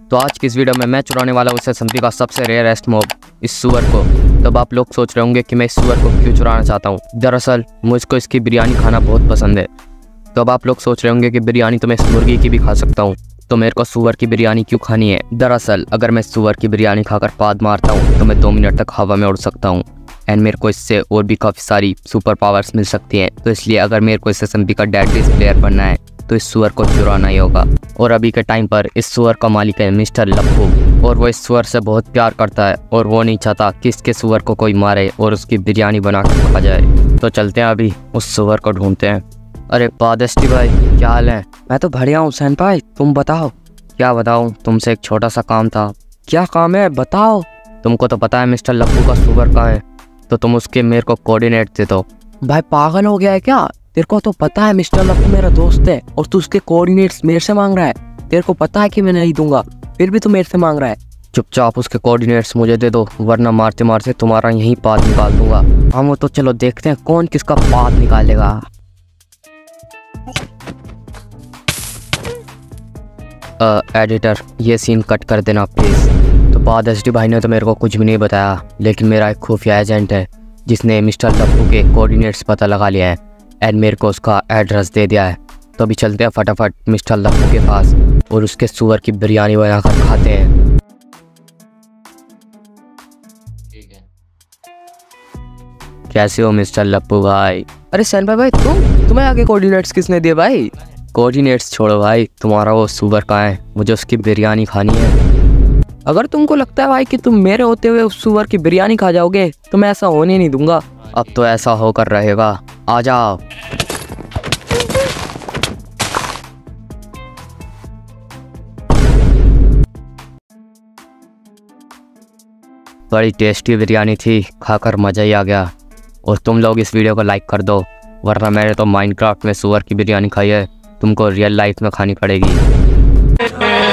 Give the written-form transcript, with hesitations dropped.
तो आज की इस वीडियो में मैं चुराने वाला हूँ एसएसएमपी का सबसे रेयरेस्ट मॉब, इस सुअर को। तब आप लोग सोच रहे होंगे कि मैं इस सुअर को क्यों चुराना चाहता हूँ। दरअसल मुझको इसकी बिरयानी खाना बहुत पसंद है। तो अब आप लोग सोच रहे होंगे कि बिरयानी तो मैं इस मुर्गी की भी खा सकता हूँ, तो मेरे को सुअर की बिरयानी क्यों खानी है। दरअसल अगर मैं सुअर की बिरयानी खाकर पाद मारता हूँ तो मैं 2 मिनट तक हवा में उड़ सकता हूँ एंड मेरे को इससे और भी काफ़ी सारी सुपर पावर्स मिल सकती हैं। तो इसलिए अगर मेरे को एसएसएमपी का डेडलीस्ट प्लेयर बनना है तो इस सुअर को चुराना ही होगा। और अभी के टाइम पर इस सुअर का मालिक है मिस्टर लप्पू, और वो इस सुअर से बहुत प्यार करता है और वो नहीं चाहता कि इसके सुअर को कोई मारे और उसकी बिरयानी बना कर खा जाए। तो चलते हैं अभी उस सुअर को ढूंढते हैं। अरे पादस्टी भाई, क्या हाल है? मैं तो बढ़िया हूँ हुसैन भाई, तुम बताओ। क्या बताऊँ, तुमसे एक छोटा सा काम था। क्या काम है बताओ। तुमको तो पता है मिस्टर लप्पू का सुअर कहाँ है, तो तुम उसके मेरे को कोऑर्डिनेट दे दो। भाई पागल हो गया है क्या? तेरे को तो पता है मिस्टर लप्पू मेरा दोस्त है और तू उसके कोऑर्डिनेट्स मेरे से मांग रहा है। तेरे को पता है कि मैं नहीं दूंगा, फिर भी तू मेरे से मांग रहा है। चुपचाप उसके कोऑर्डिनेट्स मुझे दे दो, वरना मारते मारते तुम्हारा यहीं पाद निकाल दूंगा। हम वो तो चलो देखते हैं कौन किसका पाद निकालेगा। एडिटर, ये सीन कट कर देना प्लीज़। तो पादस्टी भाई ने तो मेरे को कुछ भी नहीं बताया, लेकिन मेरा एक खुफिया एजेंट है जिसने मिस्टर लप्पू के कोऑर्डिनेट्स पता लगा लिया है एंड मेरे को उसका एड्रेस दे दिया है। तो अभी चलते हैं फटाफट मिस्टर लप्पू के पास और उसके सुअर की बिरयानी बनाकर खाते हैं। ठीक है। कैसे हो मिस्टर लप्पू भाई? अरे सैन भाई तुम्हें आगे कोऑर्डिनेट्स किसने दिए भाई? कोऑर्डिनेट्स छोड़ो भाई, तुम्हारा वो सुअर कहाँ है? मुझे उसकी बिरयानी खानी है। अगर तुमको लगता है भाई कि तुम मेरे होते हुए उस सुअर की बिरयानी खा जाओगे तो मैं ऐसा होने नहीं दूंगा। अब तो ऐसा होकर रहेगा, आ जाओ। बड़ी टेस्टी बिरयानी थी, खाकर मज़ा ही आ गया। और तुम लोग इस वीडियो को लाइक कर दो, वरना मैंने तो माइनक्राफ्ट में सुअर की बिरयानी खाई है, तुमको रियल लाइफ में खानी पड़ेगी।